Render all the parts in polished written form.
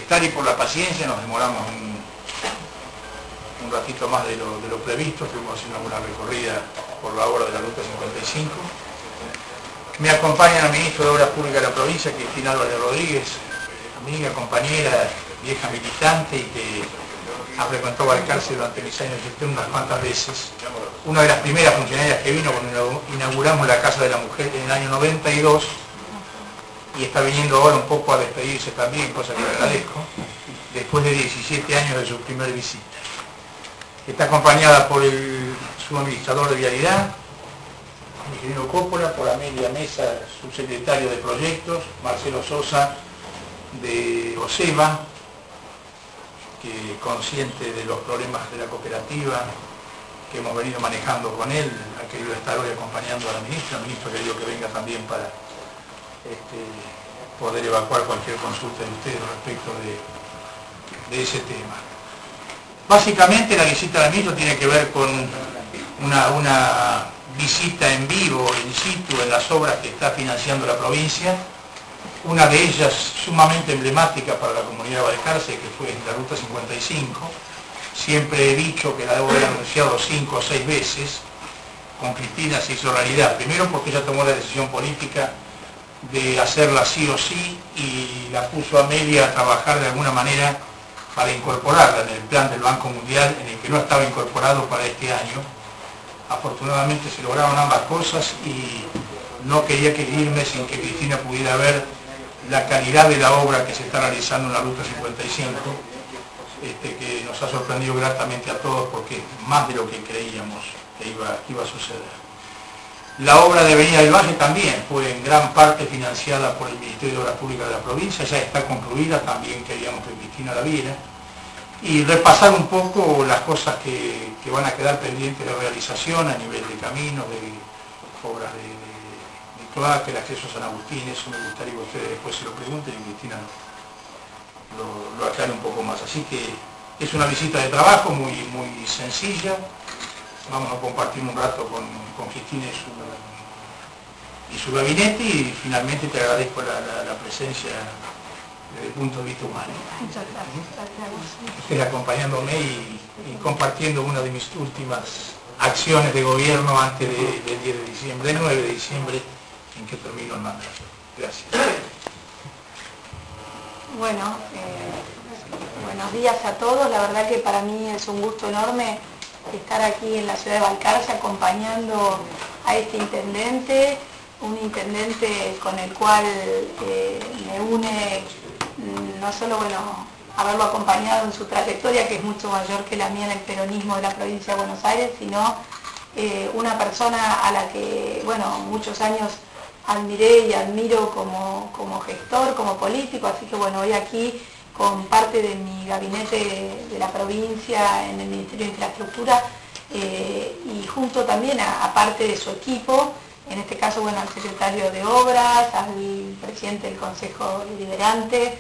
estar y por la paciencia. Nos demoramos un ratito más de lo previsto. Estuvimos haciendo una recorrida por la obra de la Ruta 55. Me acompaña la ministra de Obras Públicas de la provincia, Cristina Álvarez Rodríguez, amiga, compañera, vieja militante y que ha frecuentado Balcarce durante mis años de gestión unas cuantas veces. Una de las primeras funcionarias que vino cuando inauguramos la Casa de la Mujer en el año 92 y está viniendo ahora un poco a despedirse también, cosa que le agradezco, después de 17 años de su primer visita. Está acompañada por su administrador de vialidad, el ingeniero Coppola, por Amelia Mesa, subsecretario de Proyectos, Marcelo Sosa de OSEBA, que consciente de los problemas de la cooperativa que hemos venido manejando con él, ha querido estar hoy acompañando a la ministra. El ministro ha querido que venga también para poder evacuar cualquier consulta de ustedes respecto de ese tema. Básicamente la visita del ministro tiene que ver con una visita en vivo, in situ, en las obras que está financiando la provincia. Una de ellas sumamente emblemática para la comunidad de Balcarce, que fue la Ruta 55. Siempre he dicho que la debo haber anunciado 5 o 6 veces. Con Cristina se hizo realidad. Primero porque ella tomó la decisión política de hacerla sí o sí y la puso a Amelia a trabajar de alguna manera para incorporarla en el plan del Banco Mundial, en el que no estaba incorporado para este año. Afortunadamente se lograron ambas cosas y no quería irme sin que Cristina pudiera ver la calidad de la obra que se está realizando en la Ruta 55, que nos ha sorprendido gratamente a todos porque es más de lo que creíamos que iba a suceder. La obra de Avenida del Valle también fue en gran parte financiada por el Ministerio de Obras Públicas de la provincia, ya está concluida, también queríamos que Cristina la viera, y repasar un poco las cosas que van a quedar pendientes de realización a nivel de caminos, de obras de cloaca, el acceso a San Agustín. Eso me gustaría que ustedes después se lo pregunten y Cristina lo aclare un poco más. Así que es una visita de trabajo muy sencilla. Vamos a compartir un rato con Cristina y su gabinete y finalmente te agradezco la presencia desde el punto de vista humano. Muchas gracias. Usted acompañándome y compartiendo una de mis últimas acciones de gobierno antes del 10 de diciembre, del 9 de diciembre, en que termino el mandato. Gracias. Bueno, buenos días a todos. La verdad que para mí es un gusto enorme estar aquí en la ciudad de Balcarce acompañando a este intendente, un intendente con el cual me une no solo haberlo acompañado en su trayectoria, que es mucho mayor que la mía en el peronismo de la provincia de Buenos Aires, sino una persona a la que muchos años admiré y admiro como gestor, como político. Así que hoy aquí con parte de mi gabinete de la provincia en el Ministerio de Infraestructura y junto también a parte de su equipo, en este caso al secretario de Obras, al presidente del Consejo Deliberante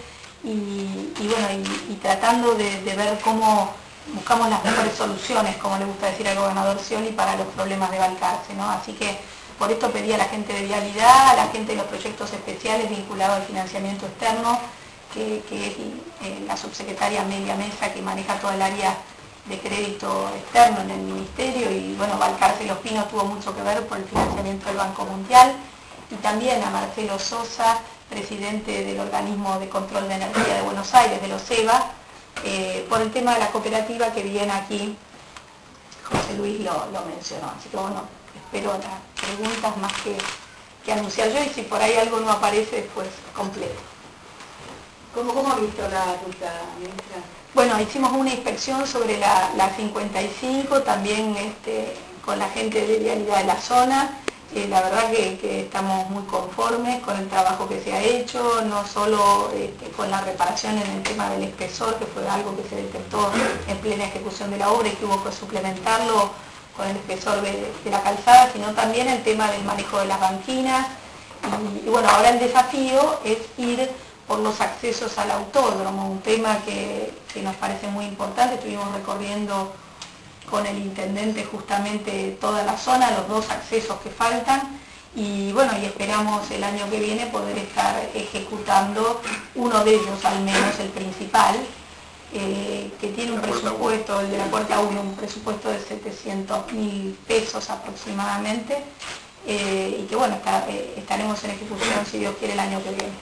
y tratando de ver cómo buscamos las mejores soluciones, como le gusta decir al gobernador Scioli, para los problemas de Balcarce, ¿no? Así que por esto pedí a la gente de vialidad, a la gente de los proyectos especiales vinculados al financiamiento externo, que es la subsecretaria Amelia Mesa, que maneja toda el área de crédito externo en el ministerio, y Balcarce y Los Pinos tuvo mucho que ver por el financiamiento del Banco Mundial, y también a Marcelo Sosa, presidente del Organismo de Control de Energía de Buenos Aires, de los OSEBA, por el tema de la cooperativa que viene aquí, José Luis lo mencionó. Así que espero las preguntas más que anunciar yo, y si por ahí algo no aparece después completo. ¿Cómo ha visto la ruta, ministra? Hicimos una inspección sobre la 55, también con la gente de vialidad de la zona. La verdad que estamos muy conformes con el trabajo que se ha hecho, no solo con la reparación en el tema del espesor, que fue algo que se detectó en plena ejecución de la obra y que hubo que suplementarlo con el espesor de la calzada, sino también el tema del manejo de las banquinas. Y ahora el desafío es ir por los accesos al autódromo, un tema que nos parece muy importante. Estuvimos recorriendo con el intendente justamente toda la zona, los 2 accesos que faltan, y bueno, y esperamos el año que viene poder estar ejecutando uno de ellos, al menos el principal, que tiene un presupuesto, el de la puerta 1, un presupuesto de 700.000 pesos aproximadamente, y que bueno, estaremos en ejecución, si Dios quiere, el año que viene.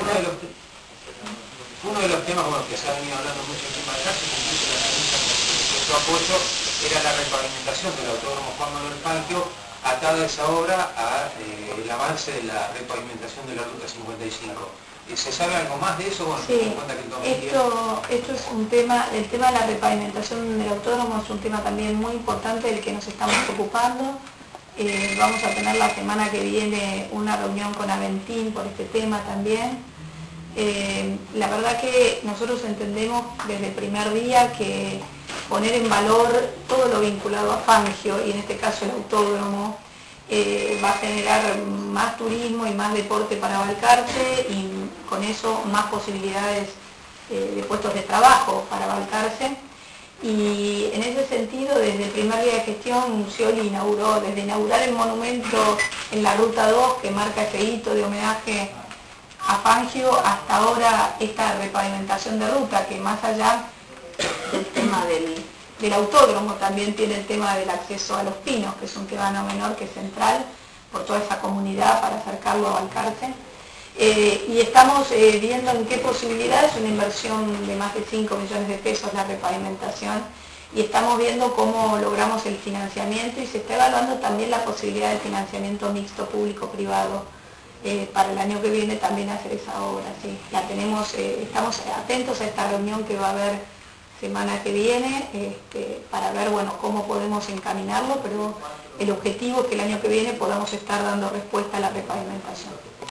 Uno de los temas que se ha venido hablando mucho tiempo atrás, incluso la provincia con su apoyo, era la repavimentación del Autódromo Juan Manuel Fangio, atada esa obra al avance de la repavimentación de la Ruta 55. ¿Se sabe algo más de eso? Bueno, sí, esto es un tema, el tema de la repavimentación del autódromo es un tema también muy importante del que nos estamos ocupando. Vamos a tener la semana que viene una reunión con Aventín por este tema también. La verdad que nosotros entendemos desde el primer día que poner en valor todo lo vinculado a Fangio, y en este caso el autódromo, va a generar más turismo y más deporte para Balcarce, y con eso más posibilidades de puestos de trabajo para Balcarce. Y en ese sentido, desde el primer día de gestión, Scioli inauguró, desde inaugurar el monumento en la Ruta 2, que marca ese hito de homenaje a Fangio, hasta ahora esta repavimentación de ruta, que más allá del tema del autódromo, también tiene el tema del acceso a Los Pinos, que es un tema no menor, que es central por toda esa comunidad para acercarlo a Balcarce. Y estamos viendo en qué posibilidades, una inversión de más de 5 millones de pesos la repavimentación, y estamos viendo cómo logramos el financiamiento, y se está evaluando también la posibilidad de financiamiento mixto público-privado para el año que viene también hacer esa obra. ¿Sí? La tenemos, estamos atentos a esta reunión que va a haber semana que viene, para ver bueno, cómo podemos encaminarlo, pero el objetivo es que el año que viene podamos estar dando respuesta a la repavimentación.